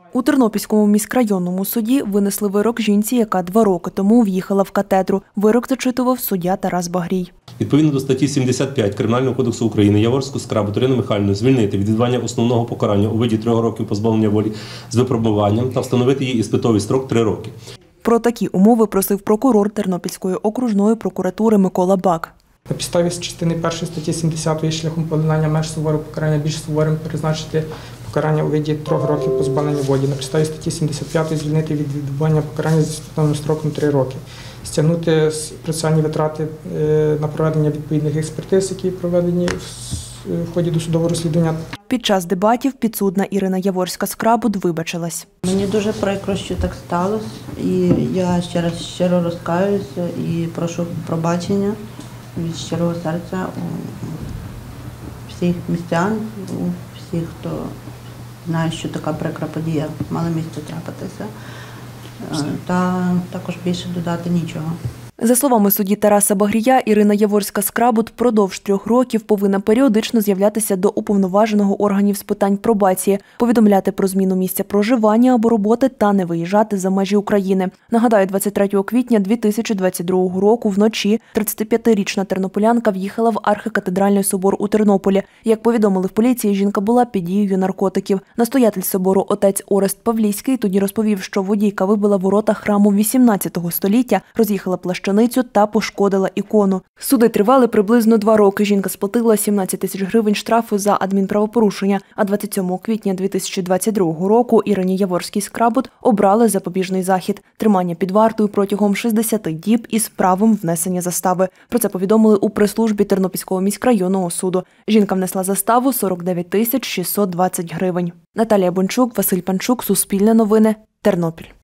У Тернопільському міськрайонному суді винесли вирок жінці, яка 2 роки тому в'їхала в катедру. Вирок зачитував суддя Тарас Багрій. Відповідно до статті 75 Кримінального кодексу України Яворську Скрабут Ірину Михайлівну звільнити від відбування основного покарання у виді 3 років позбавлення волі з випробуванням та встановити їй іспитовий строк 3 роки. Про такі умови просив прокурор Тернопільської окружної прокуратури Микола Бак. На підставі частини 1 статті 70 шляхом подолання меж суворого покарання більш суворим призначити покарання у виді 3 років позбавлення волі. На підставі статті 75 звільнити від відбування покарання зі встановленим строком 3 роки. Стягнути процесуальні витрати на проведення відповідних експертиз, які проведені в ході досудового розслідування. Під час дебатів підсудна Ірина Яворська-Скрабут вибачилась. Мені дуже прикро, що так сталося, і я ще раз щиро розкаюся і прошу пробачення від щирого серця у всіх містян, у всіх, хто знає, що така прикра подія мала місце трапитися, та також більше додати нічого. За словами судді Тараса Багрія, Ірина Яворська-Скрабут впродовж 3 років повинна періодично з'являтися до уповноваженого органів з питань пробації, повідомляти про зміну місця проживання або роботи та не виїжджати за межі України. Нагадаю, 23 квітня 2022 року вночі 35-річна тернополянка в'їхала в архікатедральний собор у Тернополі. Як повідомили в поліції, жінка була під дією наркотиків. Настоятель собору отець Орест Павлійський тоді розповів, що водійка вибила ворота храму 18 століття, роз'їхала плащаницю та пошкодила ікону. Суди тривали приблизно 2 роки. Жінка сплатила 17 тисяч гривень штрафу за адмінправопорушення, а 27 квітня 2022 року Ірині Яворській-Скрабут обрали запобіжний захід – тримання під вартою протягом 60 діб із правом внесення застави. Про це повідомили у прес-службі Тернопільського міськрайонного суду. Жінка внесла заставу 49 тисяч 620 гривень. Наталія Бончук, Василь Панчук, Суспільне новини, Тернопіль.